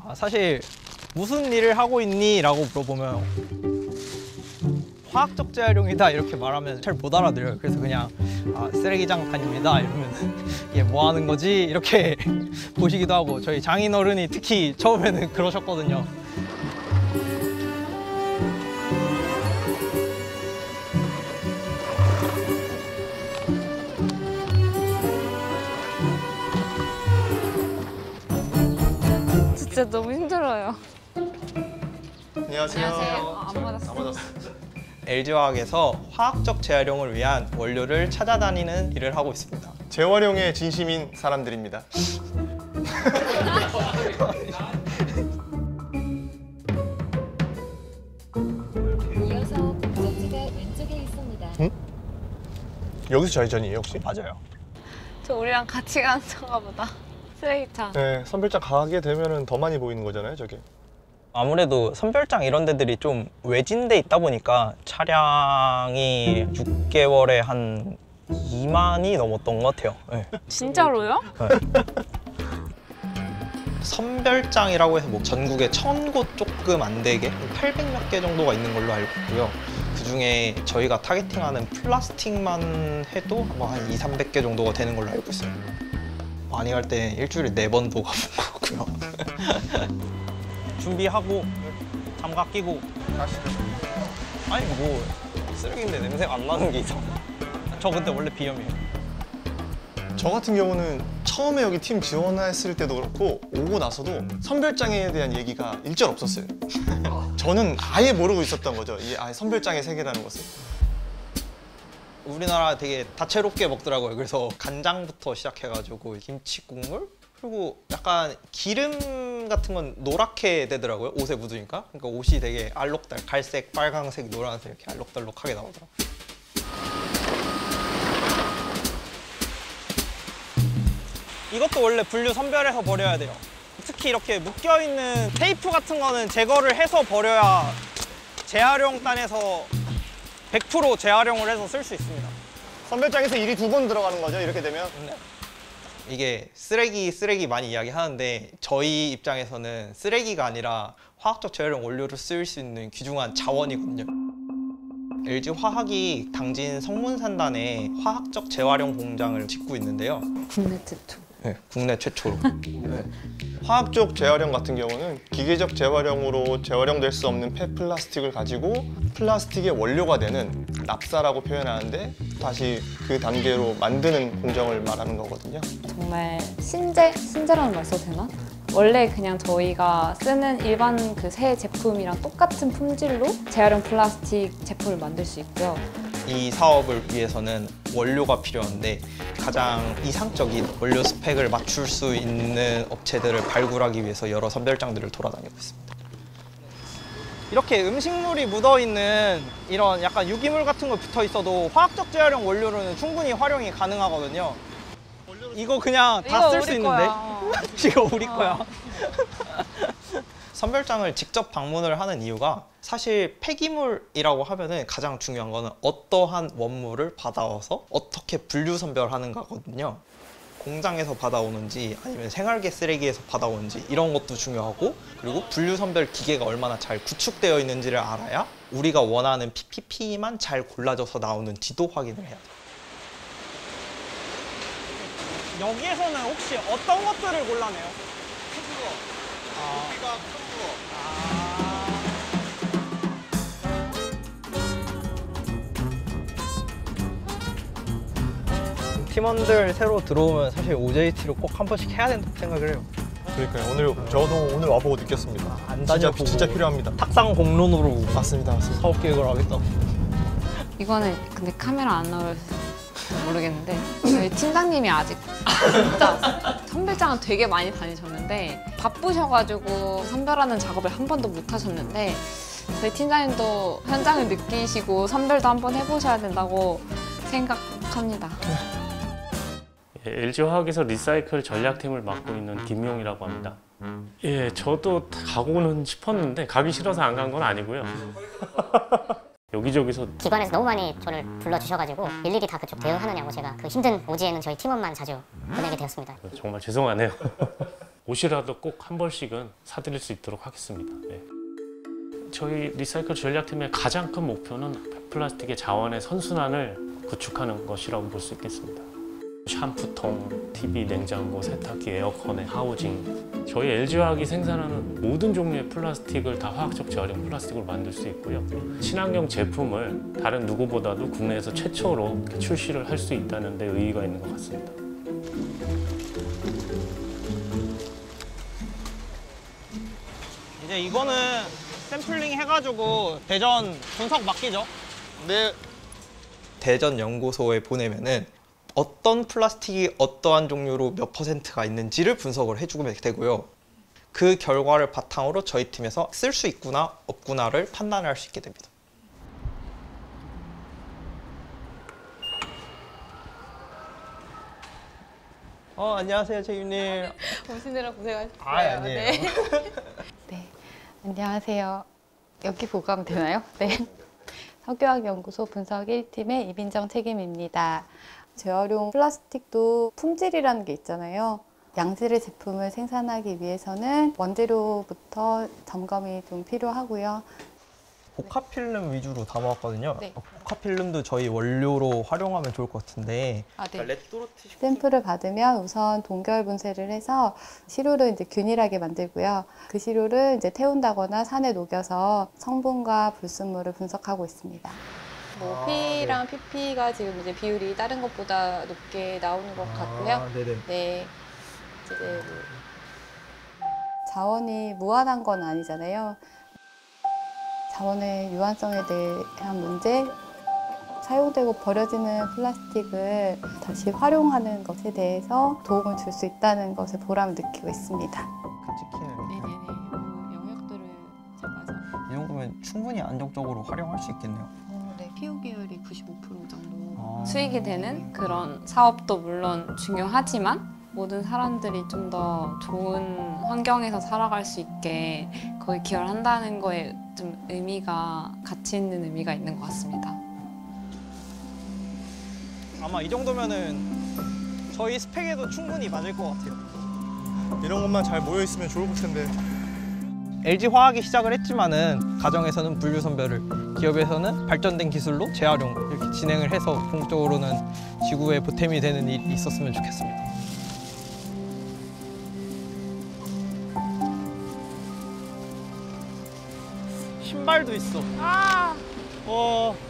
사실 무슨 일을 하고 있니? 라고 물어보면 화학적 재활용이다 이렇게 말하면 잘 못 알아들어요. 그래서 그냥 쓰레기장 다닙니다 이러면 이게 뭐 하는 거지? 이렇게 보시기도 하고 저희 장인어른이 특히 처음에는 그러셨거든요. 진짜 너무 힘들어요. 안녕하세요. 안 맞았어. LG화학에서 화학적 재활용을 위한 원료를 찾아다니는 일을 하고 있습니다. 재활용에 진심인 사람들입니다. 이어서 목적지가 왼쪽에 있습니다. 응? 여기서 좌회전이에요 혹시? 맞아요. 저 우리랑 같이 가는 건가 보다. 쓰레기차. 네, 선별장 가게 되면은 더 많이 보이는 거잖아요, 저게. 아무래도 선별장 이런 데들이 좀 외진데 있다 보니까 차량이 6개월에 한 2만이 넘었던 것 같아요. 네. 진짜로요? 선별장이라고 해서 뭐 전국에 1000곳 조금 안 되게 800몇 개 정도가 있는 걸로 알고 있고요. 그중에 저희가 타겟팅하는 플라스틱만 해도 뭐 한 200~300개 정도가 되는 걸로 알고 있어요. 많이 갈 때 일주일에 4번도 가본 거고요. 준비하고 장갑 끼고 가시죠. 아니 뭐 쓰레기인데 냄새 안 나는 게 이상. 저 근데 원래 비염이에요. 저 같은 경우는 처음에 여기 팀 지원했을 때도 그렇고 오고 나서도 선별장에 대한 얘기가 일절 없었어요. 저는 아예 모르고 있었던 거죠. 이 선별장의 세계라는 것을. 우리나라 되게 다채롭게 먹더라고요. 그래서 간장부터 시작해가지고 김치 국물? 그리고 약간 기름 같은 건 노랗게 되더라고요. 옷에 묻으니까. 그러니까 옷이 되게 알록달, 갈색, 빨강색, 노란색 이렇게 알록달록하게 나오더라고요. 이것도 원래 분류 선별해서 버려야 돼요. 특히 이렇게 묶여있는 테이프 같은 거는 제거를 해서 버려야 재활용단에서 100% 재활용을 해서 쓸 수 있습니다. 선별장에서 일이 2번 들어가는 거죠, 이렇게 되면? 네. 이게 쓰레기 많이 이야기하는데 저희 입장에서는 쓰레기가 아니라 화학적 재활용 원료로 쓰일 수 있는 귀중한 자원이거든요. LG화학이 당진 성문산단에 화학적 재활용 공장을 짓고 있는데요. 국내 최초. 네, 국내 최초로. 네. 화학적 재활용 같은 경우는 기계적 재활용으로 재활용될 수 없는 폐플라스틱을 가지고 플라스틱의 원료가 되는 납사라고 표현하는데 다시 그 단계로 만드는 공정을 말하는 거거든요. 정말 신재라는 말 써도 되나? 원래 그냥 저희가 쓰는 일반 그 새 제품이랑 똑같은 품질로 재활용 플라스틱 제품을 만들 수 있고요. 이 사업을 위해서는 원료가 필요한데 가장 이상적인 원료 스펙을 맞출 수 있는 업체들을 발굴하기 위해서 여러 선별장들을 돌아다니고 있습니다. 이렇게 음식물이 묻어있는 이런 약간 유기물 같은 거 붙어 있어도 화학적 재활용 원료로는 충분히 활용이 가능하거든요. 이거 그냥 다 쓸 수 있는데? 이거 우리 거야. 선별장을 직접 방문을 하는 이유가 사실 폐기물이라고 하면은 가장 중요한 거는 어떠한 원물을 받아와서 어떻게 분류 선별하는가거든요. 공장에서 받아오는지 아니면 생활계 쓰레기에서 받아오는지 이런 것도 중요하고, 그리고 분류 선별 기계가 얼마나 잘 구축되어 있는지를 알아야 우리가 원하는 PPP만 잘 골라져서 나오는지도 확인을 해야 돼요. 여기에서는 혹시 어떤 것들을 골라내요? 큰 거. 여기가 큰 거. 팀원들 새로 들어오면 사실 OJT를 꼭 한 번씩 해야 된다고 생각을 해요. 그러니까요. 저도 오늘 와보고 느꼈습니다. 안 다녀보고 진짜 필요합니다. 탁상 공론으로 맞습니다. 사업 계획을 하겠다고. 이거는 근데 카메라 안 나올지 모르겠는데 저희 팀장님이 아직 진짜 선별장은 되게 많이 다니셨는데 바쁘셔가지고 선별하는 작업을 한 번도 못 하셨는데 저희 팀장님도 현장을 느끼시고 선별도 한번 해보셔야 된다고 생각합니다. LG화학에서 리사이클 전략팀을 맡고 있는 김용이라고 합니다. 예, 저도 가고는 싶었는데 가기 싫어서 안 간 건 아니고요. 여기저기서 기관에서 너무 많이 저를 불러주셔가지고 일일이 다 그쪽 대응하느냐고 제가 그 힘든 오지에는 저희 팀원만 자주 보내게 되었습니다. 정말 죄송하네요. 옷이라도 꼭 한 벌씩은 사드릴 수 있도록 하겠습니다. 네. 저희 리사이클 전략팀의 가장 큰 목표는 플라스틱의 자원의 선순환을 구축하는 것이라고 볼 수 있겠습니다. 샴푸통, TV, 냉장고, 세탁기, 에어컨의 하우징, 저희 LG화학이 생산하는 모든 종류의 플라스틱을 다 화학적 재활용 플라스틱으로 만들 수 있고요. 친환경 제품을 다른 누구보다도 국내에서 최초로 출시를 할 수 있다는 데 의의가 있는 것 같습니다. 이제 이거는 샘플링 해가지고 대전 분석 맡기죠. 네. 대전 연구소에 보내면은 어떤 플라스틱이 어떠한 종류로 몇 %가 있는지를 분석을 해주면 되고요. 그 결과를 바탕으로 저희 팀에서 쓸 수 있구나 없구나를 판단할 수 있게 됩니다. 안녕하세요, 최윤님. 오시느라 고생하셨어요. 아니에요. 네, 안녕하세요. 여기 보고 하면 되나요? 네. 석유화학연구소 분석 1팀의 이빈정 책임입니다. 재활용 플라스틱도 품질이라는 게 있잖아요. 양질의 제품을 생산하기 위해서는 원재료부터 점검이 좀 필요하고요. 복합필름 위주로 담아왔거든요. 네. 복합필름도 저희 원료로 활용하면 좋을 것 같은데. 네. 레토르트 샘플을 받으면 우선 동결 분쇄를 해서 시료를 이제 균일하게 만들고요. 그 시료를 이제 태운다거나 산에 녹여서 성분과 불순물을 분석하고 있습니다. 뭐 P랑 PP가 지금 이제 비율이 다른 것보다 높게 나오는 것 같고요. 네네. 네. 이제 자원이 무한한 건 아니잖아요. 자원의 유한성에 대한 문제, 사용되고 버려지는 플라스틱을 다시 활용하는 것에 대해서 도움을 줄 수 있다는 것을 보람을 느끼고 있습니다. 네네네. 영역들을 잡아서. 이 정도면 충분히 안정적으로 활용할 수 있겠네요. 네, PO 계열이 95% 정도. 수익이 되는 그런 사업도 물론 중요하지만 모든 사람들이 좀 더 좋은 환경에서 살아갈 수 있게 거기 기여를 한다는 거에 좀 의미가, 가치 있는 의미가 있는 것 같습니다. 아마 이 정도면은 저희 스펙에도 충분히 맞을 것 같아요. 이런 것만 잘 모여 있으면 좋을 텐데. LG화학이 시작을 했지만은 가정에서는 분류 선별을, 기업에서는 발전된 기술로 재활용 이렇게 진행을 해서 궁극적으로는 지구에 보탬이 되는 일이 있었으면 좋겠습니다. 신발도 있어.